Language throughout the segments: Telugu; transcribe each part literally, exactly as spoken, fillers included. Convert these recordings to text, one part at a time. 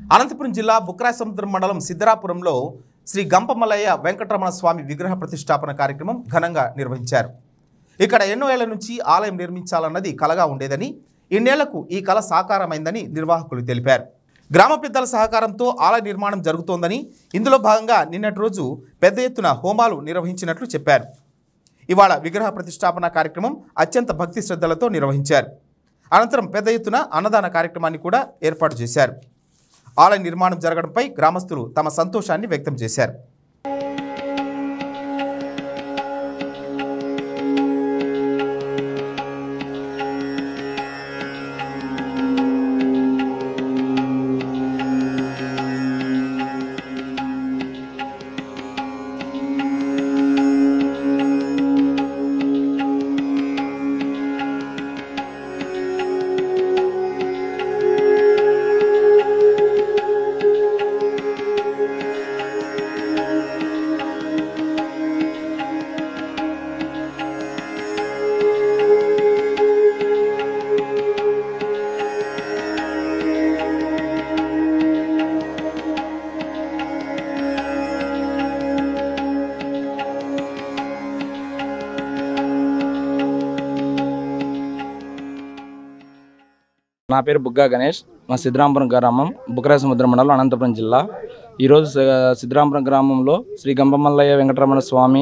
అనంతపురం జిల్లా బుక్రాయసముద్రం మండలం సిద్ధరాపురంలో శ్రీ గంపమల్లయ్య వెంకటరమణ స్వామి విగ్రహ ప్రతిష్టాపన కార్యక్రమం ఘనంగా నిర్వహించారు. ఇక్కడ ఎన్నో ఏళ్ల నుంచి ఆలయం నిర్మించాలన్నది కలగా ఉండేదని, ఇన్నేళ్లకు ఈ కల సాకారమైందని నిర్వాహకులు తెలిపారు. గ్రామ పెద్దల సహకారంతో ఆలయ నిర్మాణం జరుగుతోందని, ఇందులో భాగంగా నిన్నటి రోజు పెద్ద ఎత్తున హోమాలు నిర్వహించినట్లు చెప్పారు. ఇవాళ విగ్రహ ప్రతిష్టాపన కార్యక్రమం అత్యంత భక్తి శ్రద్ధలతో నిర్వహించారు. అనంతరం పెద్ద ఎత్తున అన్నదాన కార్యక్రమాన్ని కూడా ఏర్పాటు చేశారు. ఆలయ నిర్మాణం జరగడంపై గ్రామస్తులు తమ సంతోషాన్ని వ్యక్తం చేశారు. నా పేరు బుగ్గా గణేష్. మా సిద్ధరాంపురం గ్రామం, బుక్రాయసముద్రం మండలం, అనంతపురం జిల్లా. ఈరోజు సిద్ధరాంపురం గ్రామంలో శ్రీ గంపమల్లయ్య వెంకటరమణ స్వామి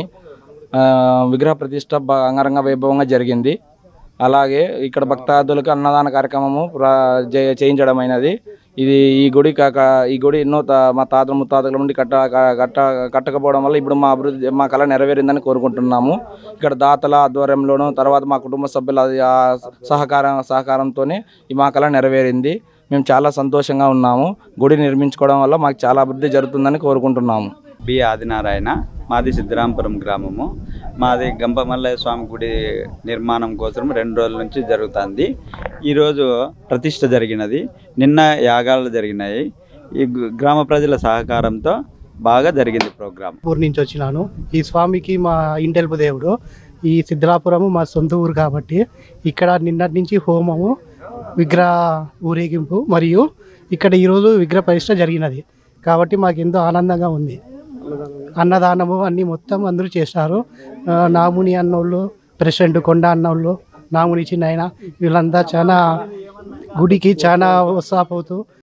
విగ్రహ ప్రతిష్ట అంగరంగ వైభవంగా జరిగింది. అలాగే ఇక్కడ భక్తాదులకు అన్నదాన కార్యక్రమము చేయించడమైనది. ఇది ఈ గుడి కాక ఈ గుడి ఎన్నో మా తాతల ముత్తాతల నుండి కట్ట కట్ట కట్టకపోవడం వల్ల ఇప్పుడు మా అభివృద్ధి మా కళ నెరవేరిందని కోరుకుంటున్నాము. ఇక్కడ దాతల ఆధ్వర్యంలోనూ, తర్వాత మా కుటుంబ సభ్యుల సహకారం సహకారంతోనే ఈ మా కళ నెరవేరింది. మేము చాలా సంతోషంగా ఉన్నాము. గుడి నిర్మించుకోవడం వల్ల మాకు చాలా అభివృద్ధి జరుగుతుందని కోరుకుంటున్నాము. బి ఆదినారాయణ, మాది సిద్ధరాంపురం గ్రామము. మాది గంపమల్లయ్య స్వామి గుడి నిర్మాణం కోసం రెండు రోజుల నుంచి జరుగుతుంది. ఈరోజు ప్రతిష్ట జరిగినది. నిన్న యాగాలు జరిగినాయి. ఈ గ్రామ ప్రజల సహకారంతో బాగా జరిగింది ప్రోగ్రాం. ఊరు నుంచి వచ్చినాను. ఈ స్వామికి మా ఇంటెల్పు దేవుడు. ఈ సిద్ధరాపురము మా సొంత ఊరు కాబట్టి ఇక్కడ నిన్నటి నుంచి హోమము, విగ్రహ ఊరేగింపు మరియు ఇక్కడ ఈరోజు విగ్రహ ప్రతిష్ట జరిగినది కాబట్టి మాకు ఎంతో ఆనందంగా ఉంది. అన్నదానము అన్నీ మొత్తం అందరూ చేస్తారు. నాముని అన్నోళ్ళు, ప్రెసిడెంట్ కొండ అన్నోళ్ళు, నాముని చిన్న ఆయన, వీళ్ళంతా చాలా గుడికి చాలా ఉత్సాహపోతూ